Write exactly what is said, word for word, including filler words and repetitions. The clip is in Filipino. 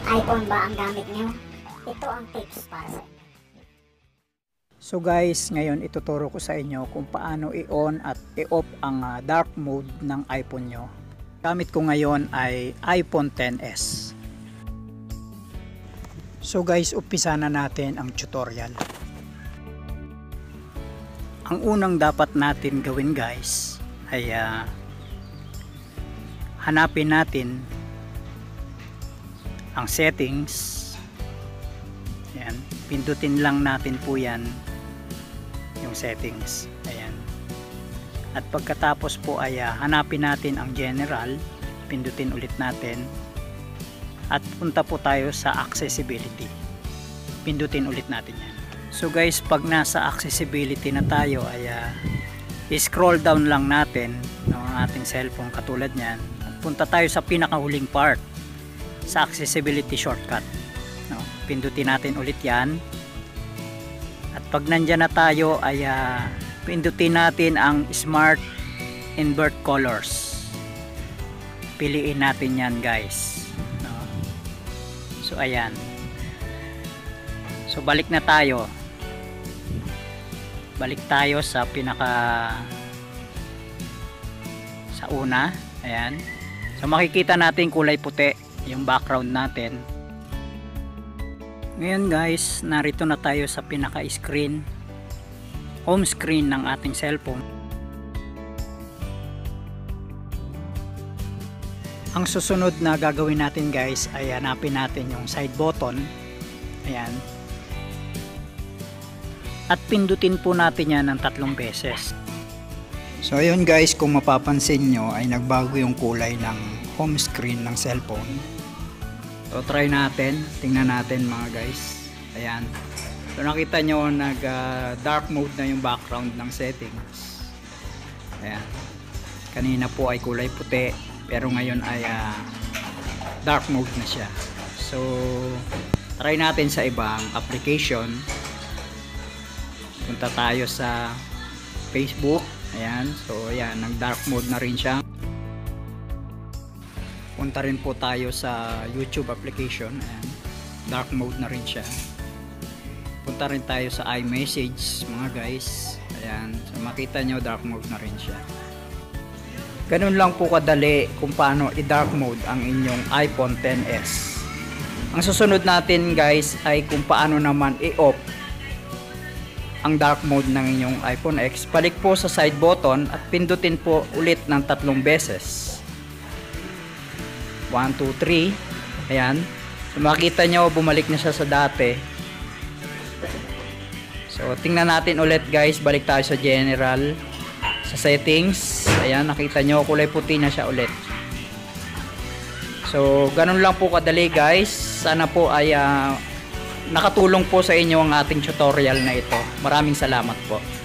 iPhone ba ang gamit nyo? Ito ang tips para sa inyo. So guys, ngayon ituturo ko sa inyo kung paano i-on at i-off ang uh, dark mode ng iPhone nyo. Gamit ko ngayon ay iPhone ten S. So guys, umpisa na natin ang tutorial. Ang unang dapat natin gawin guys ay uh, hanapin natin ang settings. Ayan, pindutin lang natin po yan, yung settings. Ayan. At pagkatapos po ay uh, hanapin natin ang general, pindutin ulit natin at punta po tayo sa accessibility, pindutin ulit natin yan. So guys, pag nasa accessibility na tayo ay uh, i-scroll down lang natin ng ating cellphone katulad nyan at punta tayo sa pinakahuling part, sa accessibility shortcut. No, pindutin natin ulit yan. At pag nandyan na tayo ay uh, pindutin natin ang smart invert colors. Piliin natin yan guys. No. So ayan. So balik na tayo. Balik tayo sa pinaka sa una. Ayan. So makikita natin kulay puti yung background natin. Ngayon guys, narito na tayo sa pinaka screen, home screen ng ating cellphone. Ang susunod na gagawin natin guys ay hanapin natin yung side button. Ayan. At pindutin po natin yan ng tatlong beses. So ayun guys, kung mapapansin nyo ay nagbago yung kulay ng home screen ng cellphone. So try natin, tingnan natin mga guys. Ayan. So nakita nyo nag uh, dark mode na yung background ng settings. Ayan. Kanina po ay kulay puti, pero ngayon ay uh, dark mode na siya. So try natin sa ibang application. Punta tayo sa Facebook. Ayan. So ayan, nag dark mode na rin siya. Punta rin po tayo sa YouTube application. Ayan. Dark mode na rin siya. Punta rin tayo sa iMessage mga guys. Ayan. So makita nyo dark mode na rin siya. Ganun lang po kadali kung paano i-dark mode ang inyong iPhone ten S. Ang susunod natin guys ay kung paano naman i-off ang dark mode ng inyong iPhone X. Balik po sa side button at pindutin po ulit ng tatlong beses. one, two, three. Ayan. So makita nyo, bumalik na siya sa dati. So tingnan natin ulit guys. Balik tayo sa general, sa settings. Ayan, nakita nyo, kulay puti na siya ulit. So ganun lang po kadali guys. Sana po ay uh, nakatulong po sa inyo ang ating tutorial na ito. Maraming salamat po.